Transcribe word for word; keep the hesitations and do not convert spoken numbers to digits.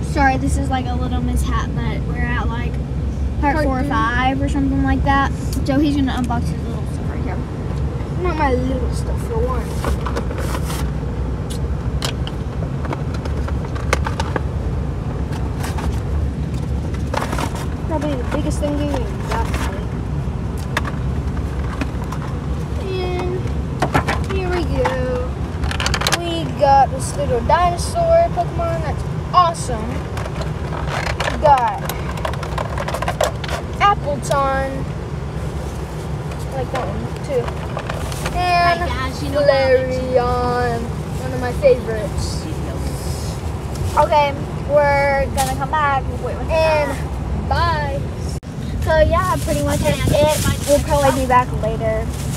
Sorry, this is like a little mishap, but we're at like part, part four or five or something like that. So he's gonna unbox his little stuff right here. Not my little stuff for one. Probably the biggest thing you got today. And here we go. We got this little dinosaur Pokemon that's awesome. We got Appleton. I like that one too. And gosh, you know Flareon, one of my favorites. Okay, we're gonna come back. Wait, wait, And bye. So yeah, pretty much that's it. We'll probably be back later.